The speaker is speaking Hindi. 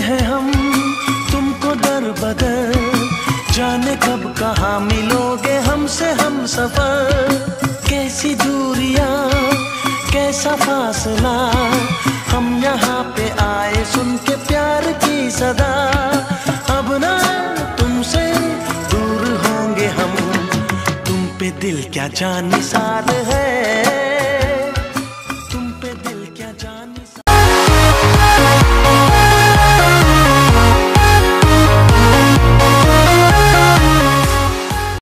हैं हम तुमको दर बदर, जाने कब कहाँ मिलोगे हमसे हम सफर। कैसी दूरियां कैसा फासला, हम यहाँ पे आए सुन के प्यार की सदा। अब ना तुमसे दूर होंगे हम, तुम पे दिल क्या जान निसार है, तुम पे दिल क्या जान।